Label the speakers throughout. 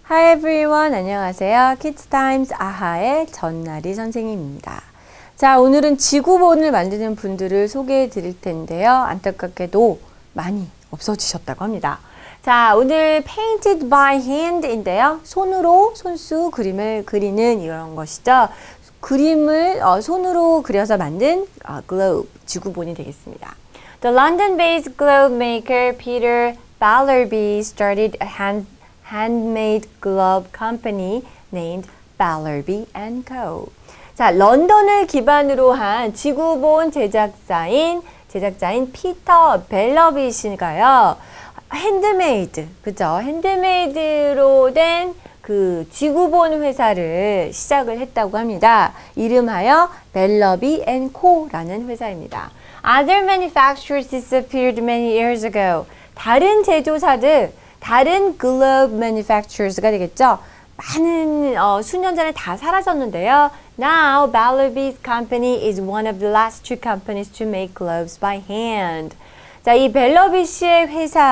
Speaker 1: Hi everyone, 안녕하세요. Kids Times 아하의 전나리 선생님입니다. 자, 오늘은 지구본을 만드는 분들을 소개해 드릴 텐데요. 안타깝게도 많이 없어지셨다고 합니다. 자, 오늘 painted by hand인데요. 손수 그림을 그리는 이런 것이죠. 그림을 손으로 그려서 만든 globe, 지구본이 되겠습니다. The London-based globe maker Peter Ballerby started a handmade globe company named Ballerby & Co. 자, 런던을 기반으로 한 지구본 제작자인 피터 벨러비 씨가요. 핸드메이드, 그죠? 핸드메이드로 된 그 지구본 회사를 시작을 했다고 합니다. 이름하여 벨러비 & 코라는 회사입니다. Other manufacturers disappeared many years ago. 다른 제조사들, 다른 globe manufacturers가 되겠죠. 많은 수년 전에 다 사라졌는데요. Now, Ballerby's company is one of the last two companies to make globes by hand. 자, 이 벨러비 씨의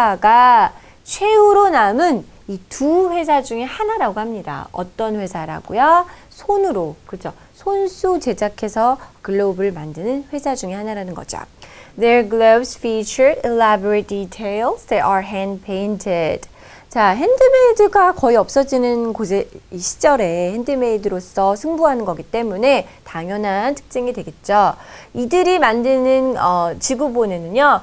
Speaker 1: 회사가 최후로 남은 이 두 회사 중에 하나라고 합니다. 어떤 회사라고요? 손으로, 그죠? 손수 제작해서 글로브를 만드는 회사 중에 하나라는 거죠. Their gloves feature elaborate details that are hand-painted. 자, 핸드메이드가 거의 없어지는 이 시절에 핸드메이드로서 승부하는 거기 때문에 당연한 특징이 되겠죠. 이들이 만드는 지구본에는요.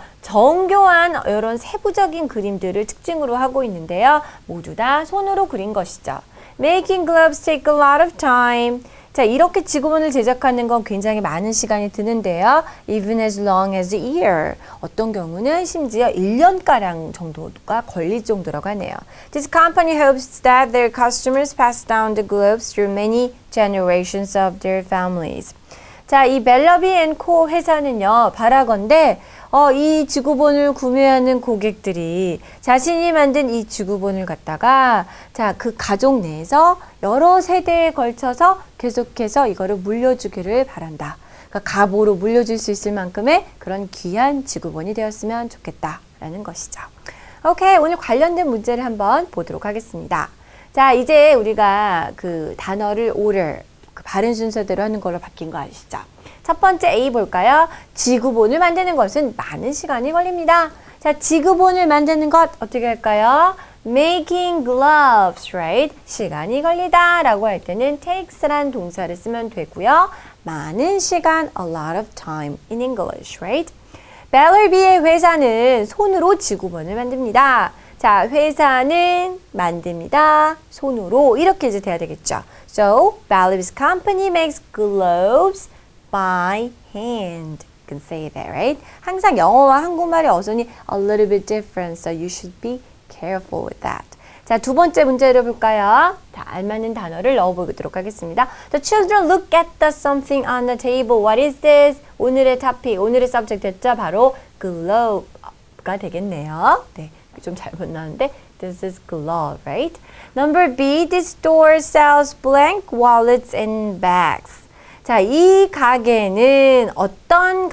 Speaker 1: 정교한 이런 세부적인 그림들을 특징으로 하고 있는데요. 모두 다 손으로 그린 것이죠. Making gloves take a lot of time. 자, 이렇게 지구본을 제작하는 건 굉장히 많은 시간이 드는데요. Even as long as a year. 어떤 경우는 심지어 1년가량 정도가 걸릴 정도라고 하네요. This company hopes that their customers pass down the globes through many generations of their families. 자, 이 벨러비 & 코 회사는요, 바라건대 이 지구본을 구매하는 고객들이 자신이 만든 이 지구본을 갖다가 자, 그 가족 내에서 여러 세대에 걸쳐서 계속해서 이거를 물려주기를 바란다. 그러니까 가보로 물려줄 수 있을 만큼의 그런 귀한 지구본이 되었으면 좋겠다라는 것이죠. 오케이, 오늘 관련된 문제를 한번 보도록 하겠습니다. 자, 이제 우리가 그 단어를 order, 그 바른 순서대로 하는 걸로 바뀐 거 아시죠? 첫 번째 A 볼까요? 지구본을 만드는 것은 많은 시간이 걸립니다. 자, 지구본을 만드는 것 어떻게 할까요? Making gloves, right? 시간이 걸리다 라고 할 때는 takes란 동사를 쓰면 되고요. 많은 시간, a lot of time in English, right? 벨러비의 회사는 손으로 지구본을 만듭니다. 자, 회사는 만듭니다. 손으로 이렇게 이제 돼야 되겠죠. So, Ballerby's company makes globes by hand. You can say that, right? 항상 영어와 한국말의 어순이 a little bit different, so you should be careful with that. 자, 두 번째 문제를 볼까요? 다 알맞는 단어를 넣어보도록 하겠습니다. The children look at the something on the table. What is this? 오늘의 topic, 오늘의 subject 됐죠? 바로 globe가 되겠네요. 네, 좀 잘못 나왔는데 this is glove, right? Number B, this store sells blank wallets and bags. 자, 이 가게는 어떤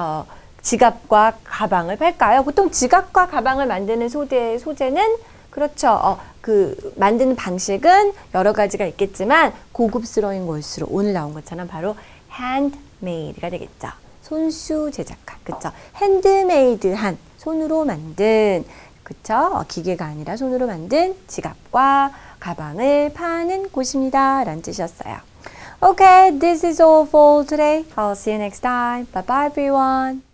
Speaker 1: 지갑과 가방을 팔까요? 보통 지갑과 가방을 만드는 소재는 그렇죠. 그 만드는 방식은 여러 가지가 있겠지만 고급스러운 것으로 오늘 나온 것처럼 바로 handmade가 되겠죠. 손수 제작한, 그렇죠. 핸드메이드한, 손으로 만든, 그렇죠. 기계가 아니라 손으로 만든 지갑과 가방을 파는 곳입니다. 라는 뜻이었어요. Okay, this is all for today. I'll see you next time. Bye bye everyone.